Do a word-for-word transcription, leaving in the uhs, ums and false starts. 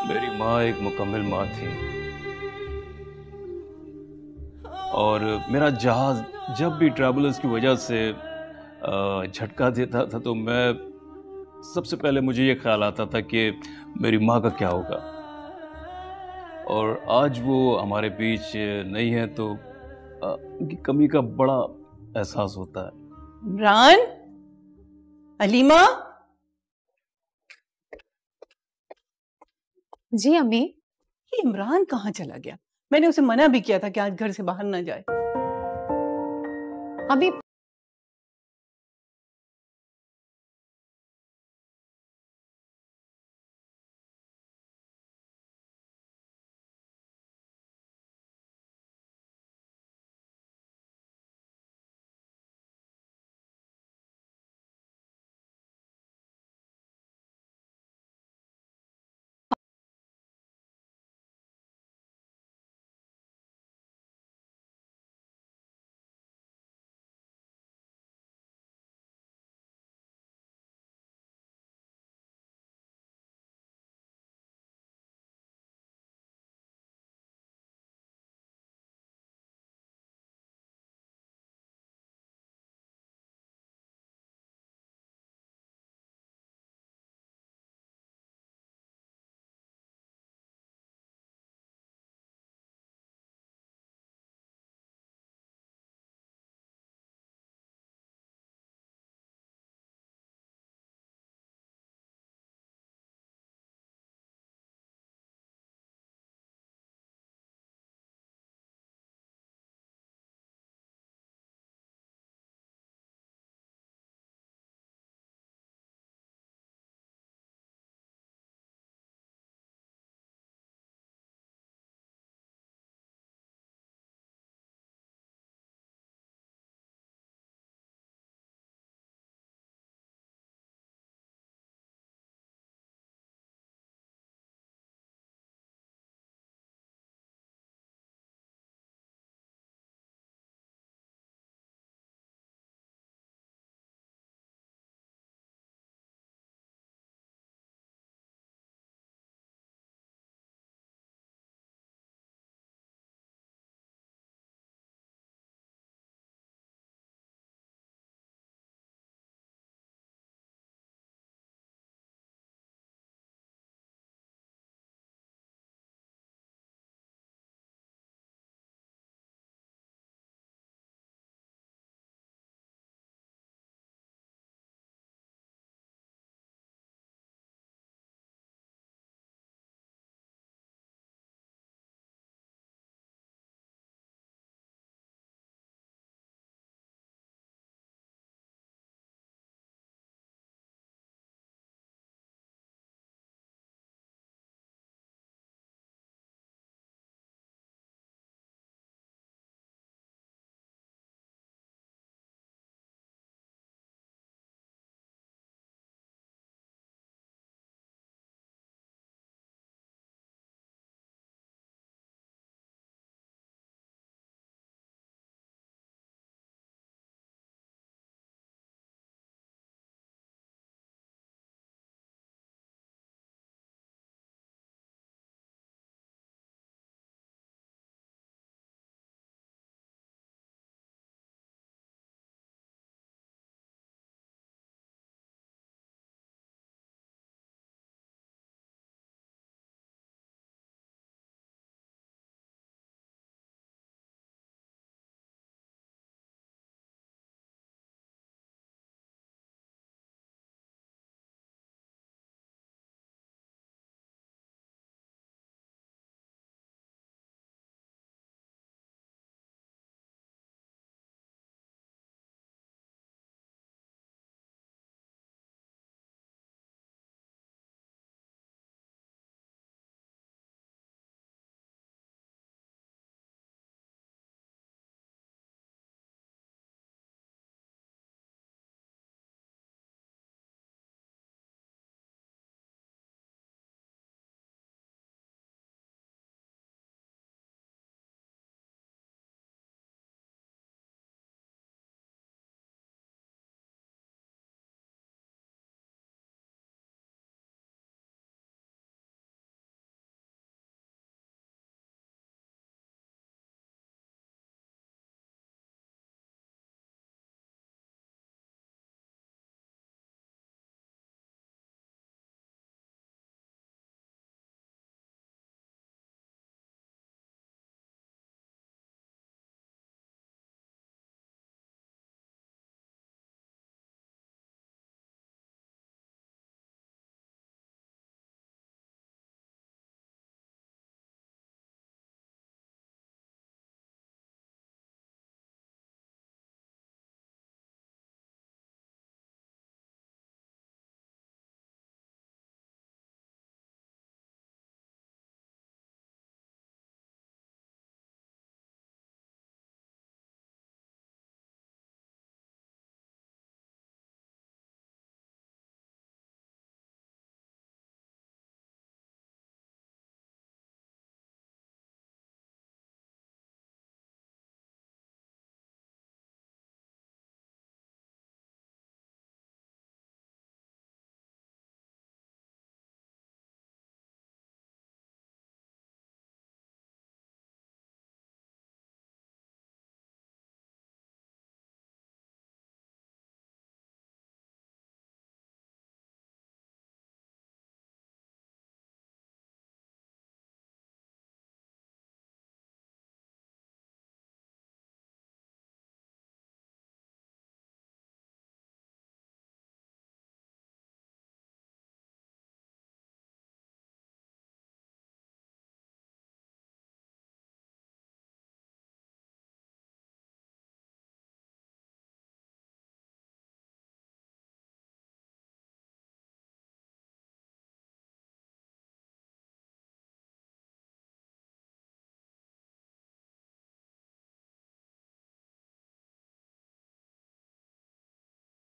میری ماں ایک مکمل ماں تھی، اور میرا جہاز جب بھی ٹریولرز کی وجہ سے جھٹکا دیتا تھا تو میں سب سے پہلے مجھے یہ خیال آتا تھا کہ میری ماں کا کیا ہوگا، اور آج وہ ہمارے بیچ نہیں ہے تو ان کی کمی کا بڑا احساس ہوتا ہے۔ عمران، علیمہ۔ جی امی۔ یہ عمران کہاں چلا گیا؟ میں نے اسے منع بھی کیا تھا کہ آج گھر سے باہر نہ جائے۔ ابھی